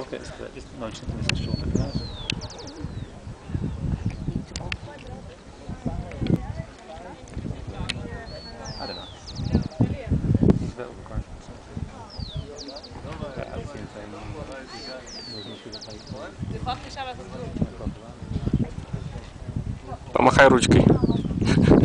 it's no, it's short, but I don't know. He's a bit overgrown. But at the same time, нужно сюда пойти. Помахай ручкой.